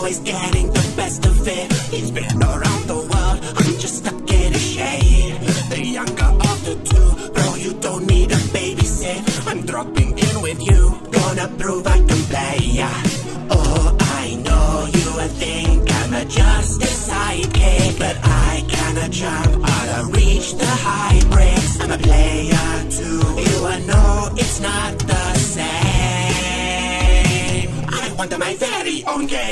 always getting the best of it. He's been around the world, I'm just stuck in a shade. The younger of the two, bro, you don't need a babysit. I'm dropping in with you, gonna prove I can play, yeah. Oh, I know you think I'm just a sidekick, but I cannot jump or reach the high bricks. I'm a player too, you know it's not the same. I want my very own game.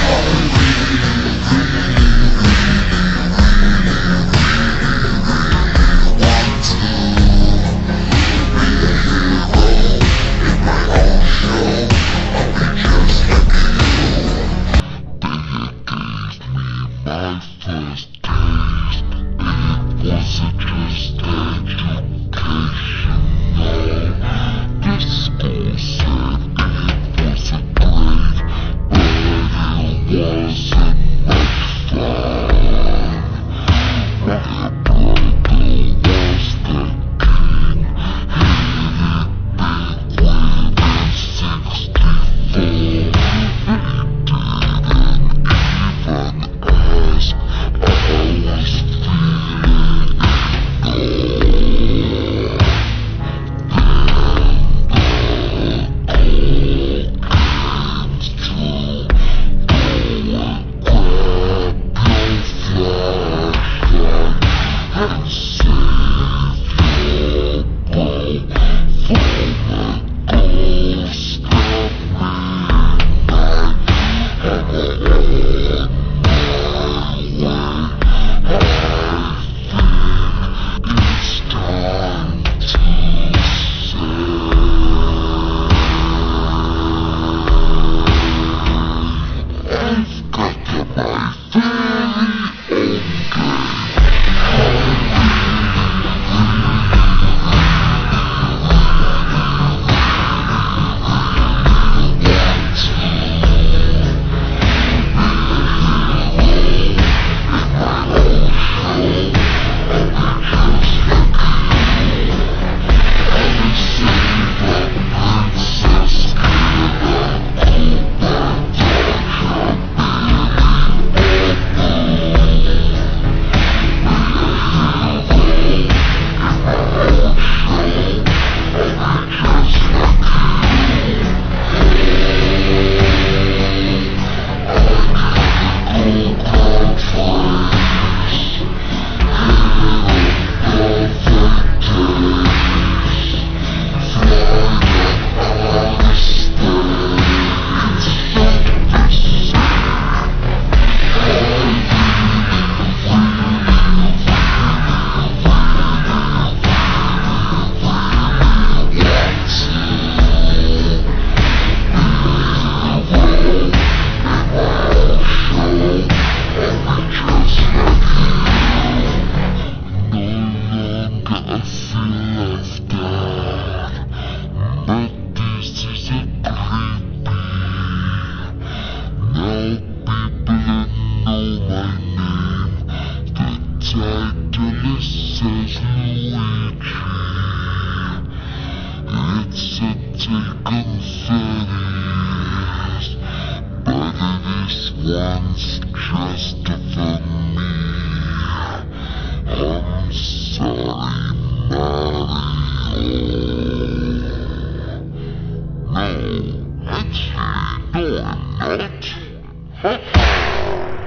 Says Luigi, it's a taken face, but this one's just for me. I'm sorry, Mario. No, actually, no, I'm not. Ha ha!